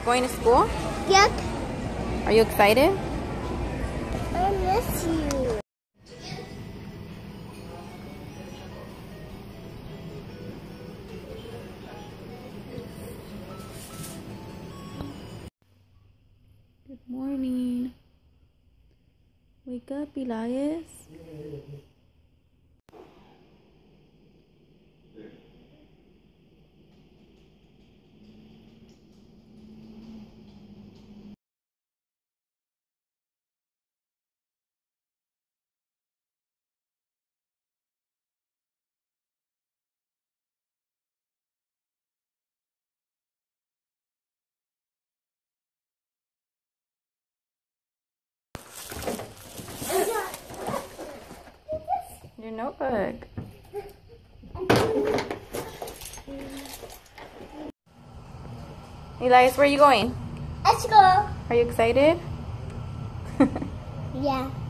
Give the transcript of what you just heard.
going to school? Yep. Are you excited? I miss you. Good morning. Wake up, Elias. Your notebook. Elias, where are you going? Let's go. Are you excited? Yeah.